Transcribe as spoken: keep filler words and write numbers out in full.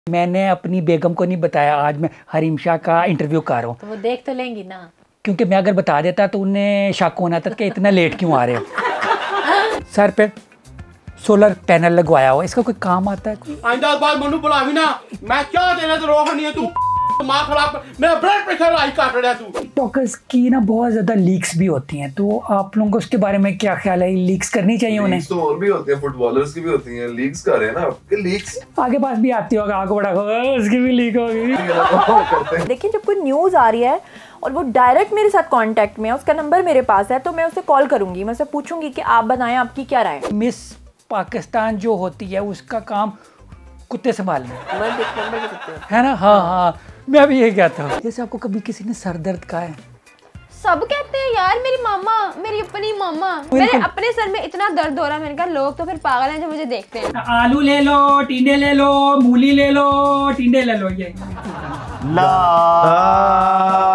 मैंने अपनी बेगम को नहीं बताया आज मैं हरीम शाह का इंटरव्यू कर रहा हूँ। तो वो देख तो लेंगी ना, क्योंकि मैं अगर बता देता तो उन्हें शक होना था कि इतना लेट क्यों आ रहे हो। सर पे सोलर पैनल लगवाया हुआ, इसका कोई काम आता है कोई? आइंदा बार मनु बुलावी ना, मैं क्या देना तो रोक नहीं है तू दिमाग खराब, मेरा ब्लड प्रेशर हाई काट रहा है तू। टिकटॉकर्स की ना बहुत ज्यादा लीक्स भी होती हैं, तो आप लोगों को उसके बारे में क्या ख्याल है? लीक्स करनी चाहिए उन्हें? तो और भी होते हैं, फुटबॉलर्स की भी होती हैं, लीक्स कर रहे हैं ना कि लीक्स आगे पास भी आती होगा, आगे बढ़ा उसकी भी लीक होगी। देखिए जब कोई न्यूज़ आ रही है और वो डायरेक्ट मेरे साथ कांटेक्ट में है, उसका नंबर मेरे पास है, तो मैं उसे कॉल करूंगी, मैं उसे पूछूंगी कि आप बताएं आपकी क्या राय है। मिस पाकिस्तान जो होती है उसका काम कुत्ते संभालना है ना? हाँ हाँ, मैं भी यही कहता हूँ। जैसे आपको कभी किसी ने सर दर्द कहा है? सब कहते हैं यार, मेरी मामा, मेरी अपनी मामा, मेरे अपने सर में इतना दर्द हो रहा है। मैंने कहा लोग तो फिर पागल हैं जो मुझे देखते हैं। आलू ले लो, टिंडे ले लो, मूली ले लो, टिंडे ले लो, ये ला